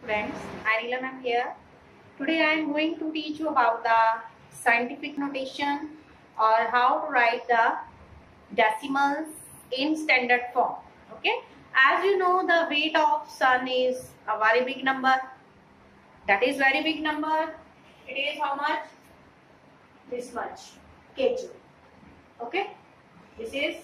Friends, Anila ma'am here. Today I am going to teach you about the scientific notation or how to write the decimals in standard form. Okay, as you know, the weight of sun is a very big number. That is very big number. It is how much? This much kg. Okay, this is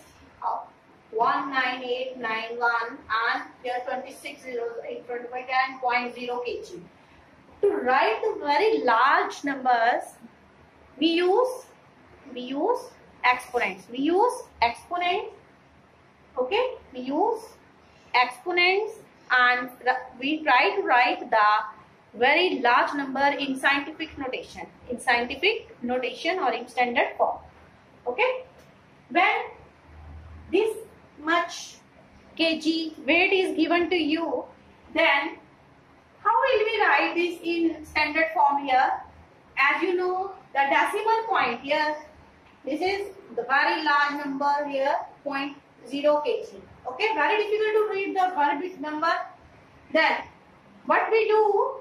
19891 and here 26 zeros, 825 kg. To write the very large numbers, we use exponents. We use exponents. Okay, we use exponents and we try to write the very large number in scientific notation. In scientific notation or in standard form. Okay, when this much kg weight is given to you, then how will we write this in standard form here? As you know, the decimal point here, this is the very large number here, 0.0 kg. Okay, very difficult to read the very big number. Then what we do,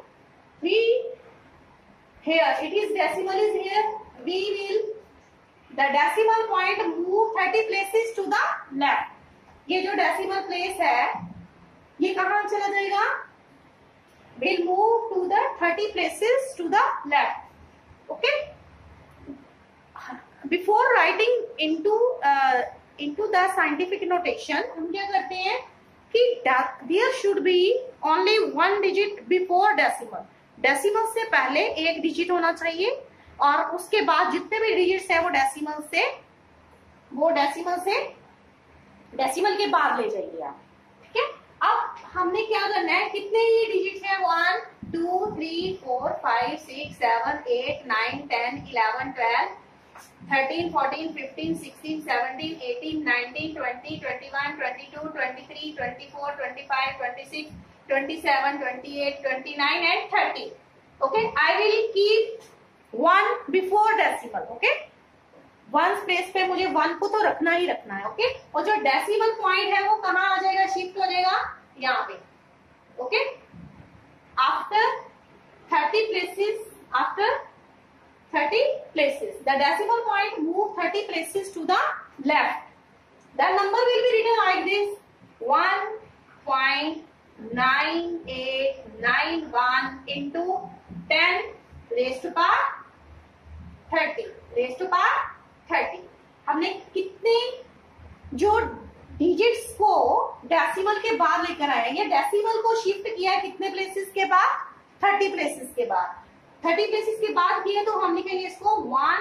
here it is decimal is here, we will the decimal point move 30 places to the left. ये जो decimal place है, ये कहाँ चला जाएगा? Will move to the 30 places to the left. Okay. Before writing into the scientific notation, हम क्या करते हैं कि there should be only one digit before decimal. Decimal से पहले एक digit होना चाहिए और उसके बाद जितने भी डिजिट्स है वो डेसिमल के बाद ले जाइए आप. ठीक है, अब हमने क्या करना है, कितने ही डिजिट्स है 1 2 3 4 5 6 7 8 9 10 11 12 13 14 15 16 17 18 19 20 21 22 23 24 25 26 27 28 29 and 30. Okay, I will keep 1 before decimal. Okay, 1 space पे मुझे 1 को तो रखना ही रखना है. ओके, और जो डेसिमल पॉइंट है वो कहाँ आ जाएगा, शिफ्ट हो जाएगा यहाँ पे. Okay, after 30 places the decimal point move 30 places to the left. The number will be written like this: 1.9891 into 10 raised to power 30 raised to power 30. हमने कितने जो डिजिट्स को डेसिमल के बाद लेकर आए, ये डेसिमल को शिफ्ट किया है कितने प्लेसेस के बाद, 30 प्लेसेस के बाद. 30 प्लेसेस के बाद किए तो हम लिखेंगे इसको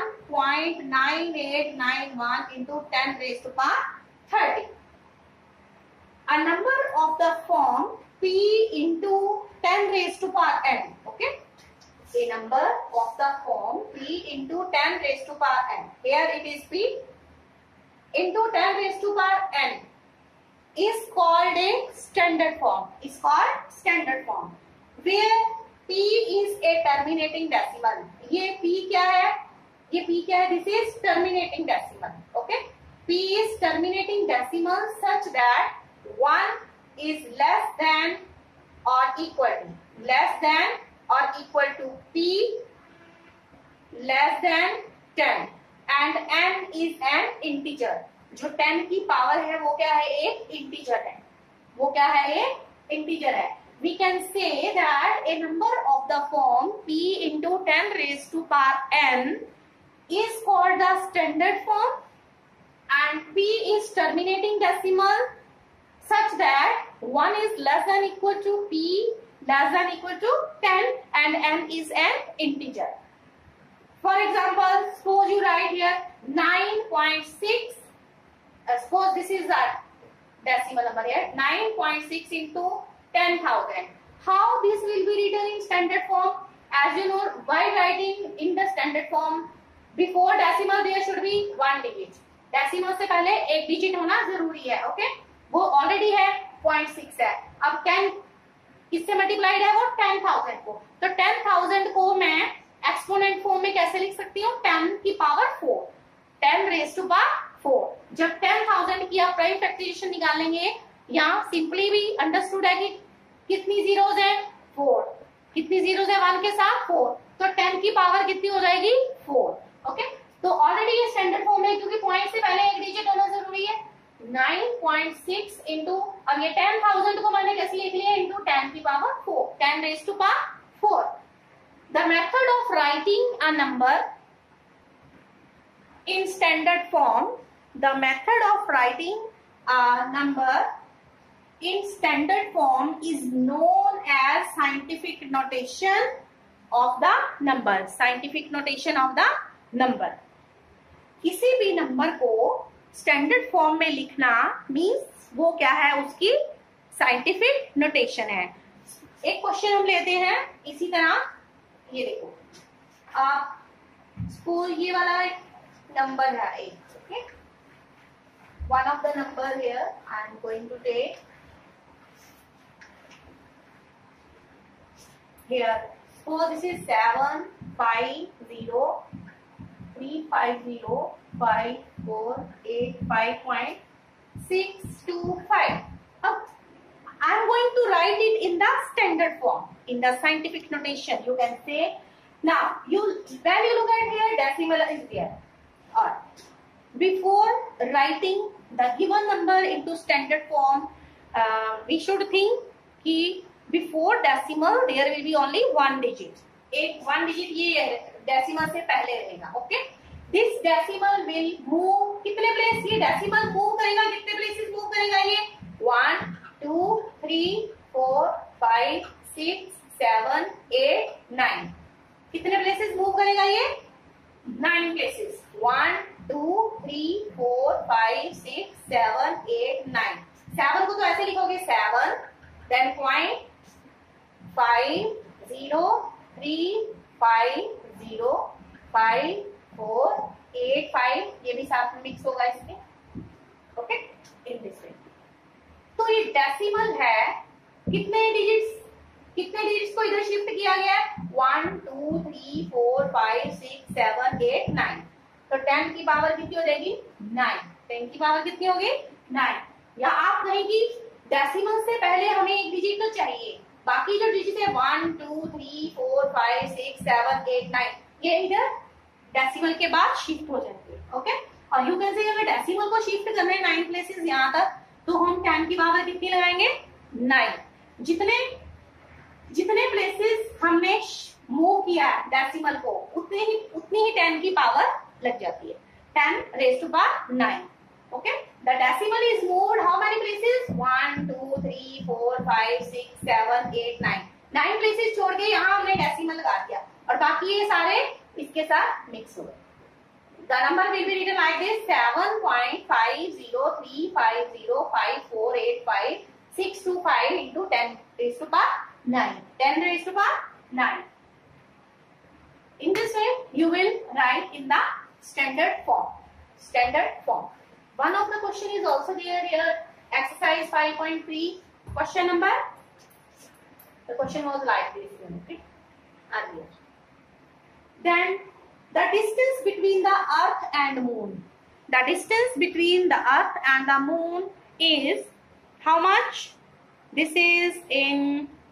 1.9891 into 10 raised to power 30. A number of the form p into 10 raised to power n. Okay, a number of the form p into 10 raised to power n. Here it is p into 10 raised to power n is called a standard form. Is called standard form where p is a terminating decimal. ये p क्या है? ये p क्या है? This is terminating decimal. Okay, p is terminating decimal such that 1 is less than or equal to p less than 10 and n is an integer. जो 10 की power है वो क्या है, एक इंटीजर है. वो क्या है, एक इंटीजर है. We can say that a number of the form p into 10 raised to power n is called the standard form and p is terminating decimal such that 1 is less than equal to p less than equal to 10 and n is an integer. For example, suppose you write here 9.6. Suppose this is a decimal number here, 9.6 into 10,000. How this will be written in standard form? As you know, while writing in the standard form, before decimal there should be 1 digit. Decimal से पहले एक digit होना जरूरी है. Okay, वो already है 0.6 है. अब 10 किससे मल्टीप्लाइड है, वो 10,000 को. तो 10,000 को मैं एक्सपोनेंट फॉर्म में कैसे लिख सकती हूँ, 10 की पावर 4, 10 रेज टू पावर 4. जब 10,000 की आप प्राइम फैक्टराइजेशन निकालेंगे, यहाँ सिंपली भी अंडरस्टूड है कि कितनी जीरोज है, 4. कितनी जीरो है 1 के साथ 4, तो 10 की पावर कितनी हो जाएगी 4। ओके, तो ऑलरेडी ये स्टैंडर्ड फॉर्म है क्योंकि पॉइंट से पहले एक डिजिट होना जरूरी है। 9.6 इंटू, अब ये 10,000 को मैंने कैसे लिख लिया, इंटू 10 की power 4, 10 raise to power 4। The method of writing a number in standard form, the method of writing a number in standard form is known as scientific notation of the number. Scientific notation of the number. किसी भी number को standard form में लिखना means वो क्या है, उसकी scientific notation है। एक क्वेश्चन हम लेते हैं इसी तरह, ये देखो आप स्कूल, ये वाला number है एक, okay? One of the number here I am going to take here. Suppose this is 7 5 0 3 5 0 5 4 8 5.625. अब I am going to write it in the standard form, in the scientific notation. You can say now. When you look at here, decimal is there. Or before writing the given number into standard form, we should think कि before decimal there will be only one digit. एक one digit ये decimal से पहले रहेगा. Okay? This decimal will move कितने place, ये decimal move करेगा कितने places move करेगा ये 1 2 3 4 5 6 7 8 9 कितने places move करेगा ये 9 places. 1 2 3 4 5 6 7 8 9. 7 को तो ऐसे लिखोगे 7 then point 5 0 3 5 0 5 4 8 5, ये भी साथ में मिक्स होगा इसमें। Okay, in this way. तो ये डेसिमल है, कितने डिजिट्स को इधर शिफ्ट किया गया है 1 2 3 4 5 6 7 8 9। तो 10 की पावर कितनी हो जाएगी 9। 10 की पावर कितनी होगी 9। या आप कहें कि डेसिमल से पहले हमें एक डिजिट तो चाहिए, बाकी जो डिजिट है 1 2 3 4 5 6 7 8 9 ये इधर डेसिमल के बाद शिफ्ट हो जाएंगे। ओके, और यू कैन से अगर डेसिमल को शिफ्ट करना है 9 प्लेसेस यहाँ तक, तो हम 10 की पावर कितनी लगाएंगे 9। जितने प्लेसेस हमने मूव किया है डेसिमल को, उतनी ही 10 की पावर लग जाती है। 10 raise to power 9। Okay, the decimal is moved how many places 1 2 3 4 5 6 7 8 9। 9 places छोड़ के यहाँ हमने डेसिमल लगा दिया और बाकी ये सारे इसके साथ मिक्स हो गए। The number will be written like this 7.5035485485625 into 10 raised to power 9. 10 raised to power 9. In this way, you will write in the standard form. Standard form. One of the question is also there here. Exercise 5.3. Question number. The question was like this. Okay. Earlier. Then the distance between the Earth and Moon. The distance between the Earth and the Moon is how much? This is in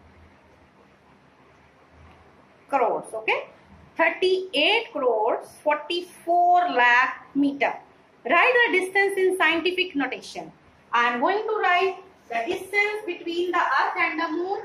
crores. Okay. 38 crores 44 lakh meter. Write the distance in scientific notation. I am going to write the distance between the Earth and the Moon.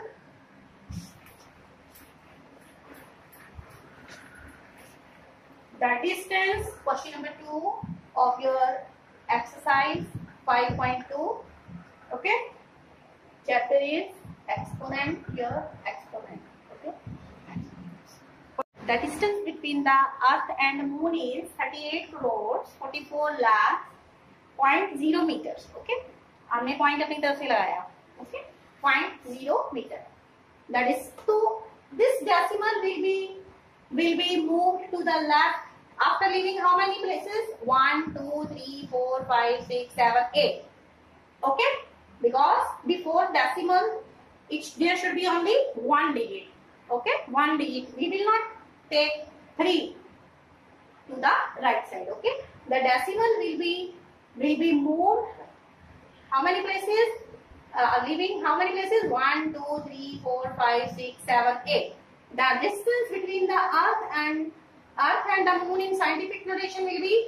The distance, question number 2 of your exercise 5.2. Okay. Chapter is exponent. Here exponent. Okay. The distance between the Earth and Moon is 38 crores 44 lakhs 0.0 meters. Okay, हमने point अपनी तरफ से लगाया. Okay, 0.0 meter. That is this decimal will be moved to the left after leaving how many places? 1 2 3 4 5 6 7 8. Okay, because before decimal there should be only one digit. Okay, one digit. We will not take 3 to the right side. Okay, the decimal will be moved how many places? Leaving how many places? 1 2 3 4 5 6 7 8. The distance between the Earth and the Moon in scientific notation will be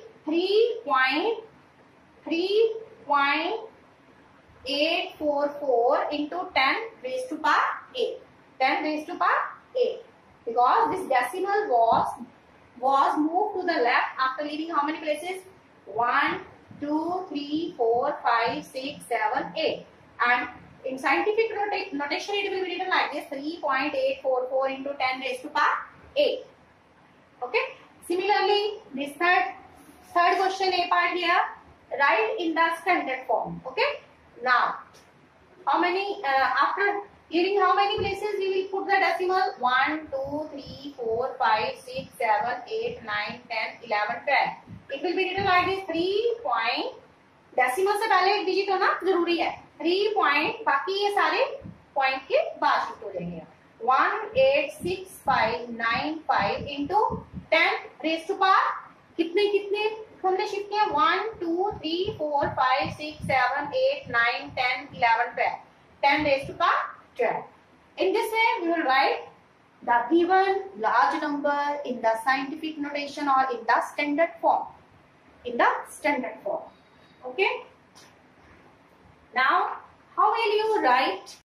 3.844 into 10 raised to power 8. 10 raised to power 8. Because this decimal was moved to the left after leaving how many places? 1, 2, 3, 4, 5, 6, 7, 8. And in scientific notation, it will be written like this: 3.844 into 10 raised to power 8. Okay. Similarly, this third question A part here, write in the standard form. Okay. Now, how many after leaving how many places we will put the decimal? 1, 2, 3, 4, 5, 6, 7, 8, 9, 10, 11, 12. It will be written like this: 3 point, decimal से पहले एक digit होना जरूरी है, 3 point, बाकी ये सारे point के बाद शिफ्ट हो जाएंगे। 18659 इंटू 10 रेज टू पावर कितने हमने शिफ्ट किया? 1, 2, 3, 4, 5, 6, 7, 8, 9, 10, 11, 12. 10 raised to power 12. In this way, we will write the given large number in the scientific notation or in the standard form. Okay. Now, how will you write